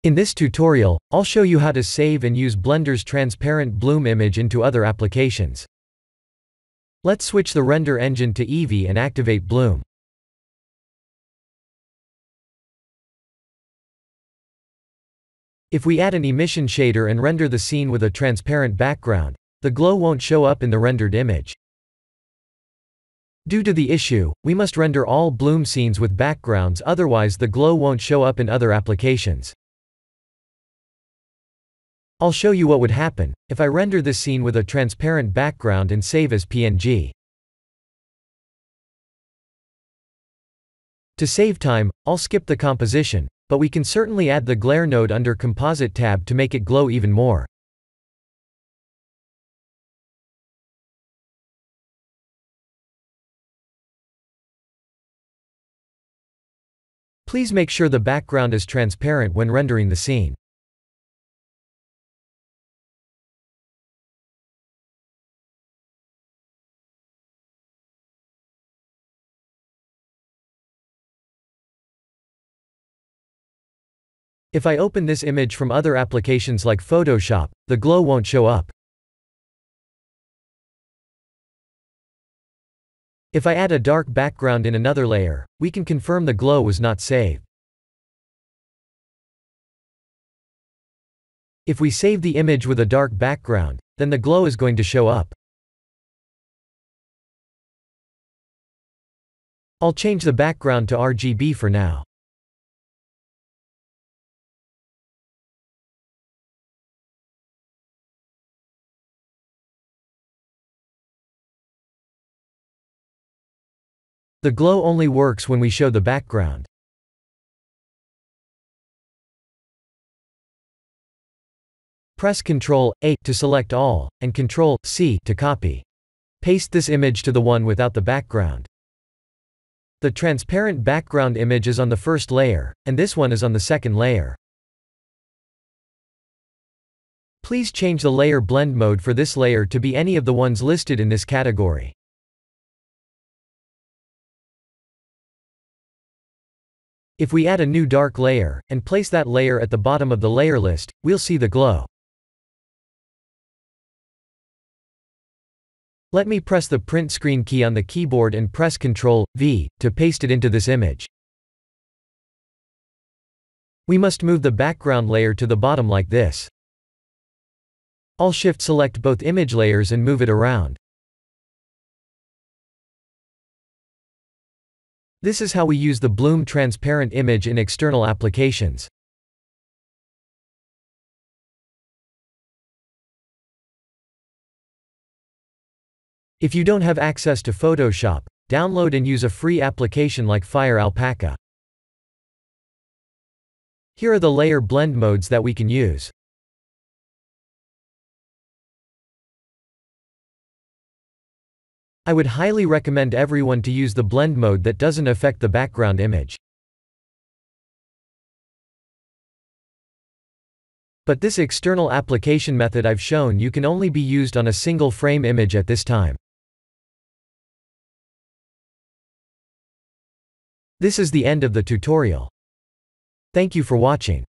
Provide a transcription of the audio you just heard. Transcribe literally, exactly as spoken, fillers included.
In this tutorial, I'll show you how to save and use Blender's transparent bloom image into other applications. Let's switch the render engine to Eevee and activate bloom. If we add an emission shader and render the scene with a transparent background, the glow won't show up in the rendered image. Due to the issue, we must render all bloom scenes with backgrounds, otherwise the glow won't show up in other applications. I'll show you what would happen if I render this scene with a transparent background and save as P N G. To save time, I'll skip the composition, but we can certainly add the glare node under Composite tab to make it glow even more. Please make sure the background is transparent when rendering the scene. If I open this image from other applications like Photoshop, the glow won't show up. If I add a dark background in another layer, we can confirm the glow was not saved. If we save the image with a dark background, then the glow is going to show up. I'll change the background to R G B for now. The glow only works when we show the background. Press control A to select all, and control C to copy. Paste this image to the one without the background. The transparent background image is on the first layer, and this one is on the second layer. Please change the layer blend mode for this layer to be any of the ones listed in this category. If we add a new dark layer, and place that layer at the bottom of the layer list, we'll see the glow. Let me press the print screen key on the keyboard and press control V to paste it into this image. We must move the background layer to the bottom like this. I'll shift select both image layers and move it around. This is how we use the bloom transparent image in external applications. If you don't have access to Photoshop, download and use a free application like Fire Alpaca. Here are the layer blend modes that we can use. I would highly recommend everyone to use the blend mode that doesn't affect the background image. But this external application method I've shown you can only be used on a single frame image at this time. This is the end of the tutorial. Thank you for watching.